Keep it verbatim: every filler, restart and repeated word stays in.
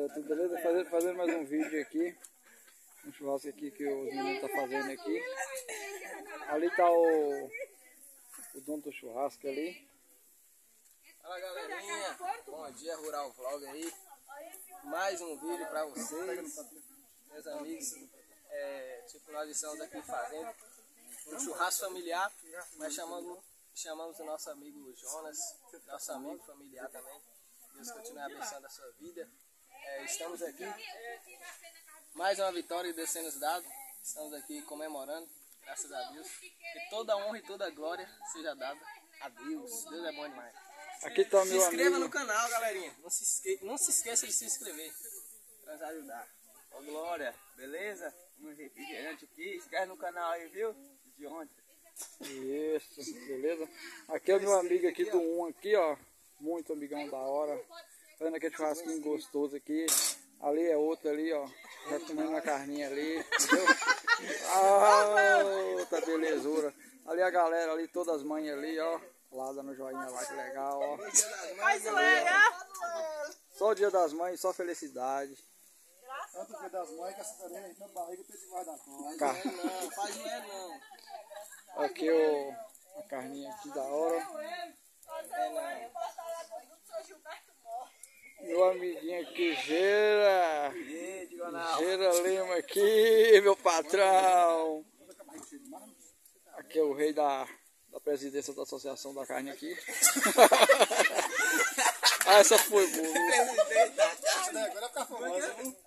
galera, tudo beleza? Fazendo, fazendo mais um vídeo aqui. Um churrasco aqui que os meninos estão tá fazendo aqui. Ali tá o, o dono do churrasco ali. Fala galerinha, bom dia Rural Vlog aí. Mais um vídeo pra vocês, meus amigos. É, tipo, nós estamos aqui fazendo um churrasco familiar. Nós chamamos, chamamos o nosso amigo Jonas, nosso amigo familiar também. Deus continue abençoando a sua vida. É, estamos aqui, mais uma vitória que Deus tem nos dado. Estamos aqui comemorando, graças a Deus. Que toda honra e toda glória seja dada a Deus. Deus é bom demais. Aqui tá Se meu inscreva amigo. no canal, galerinha. Não se, esque... não se esqueça de se inscrever para nos ajudar. Ô Glória, beleza? Um refrigerante aqui, se inscreve no canal aí, viu? De ontem. Isso, beleza? Aqui é o meu amigo aqui do um aqui, ó. Muito amigão da hora. Fazendo aquele churrasquinho gostoso aqui. Ali é outro ali, ó. Já comendo uma carninha ali, entendeu? Ah, tá belezura. Ali a galera ali, todas as mães ali, ó. Lá dando joinha lá, que legal, ó. Só o dia das mães, só felicidade. Tanto o dia das mães que essa carinha aí na barriga tem debaixo da conta. Car... Não, faz não é não. Aqui o, a carninha aqui da hora. É não. Meu amiguinho aqui, Gera. Gera Lima aqui, meu patrão. Aqui é o rei da, da presidência da associação da carne aqui. Ah, essa foi boa. Agora fica famosa.